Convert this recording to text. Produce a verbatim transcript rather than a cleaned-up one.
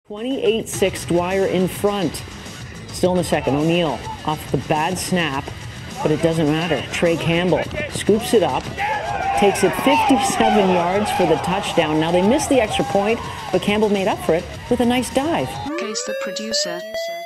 twenty-eight six Dwyer in front. Still in the second. O'Neill off the bad snap, but it doesn't matter. Trey Campbell scoops it up, takes it fifty-seven yards for the touchdown. Now they missed the extra point, but Campbell made up for it with a nice dive. Case the producer.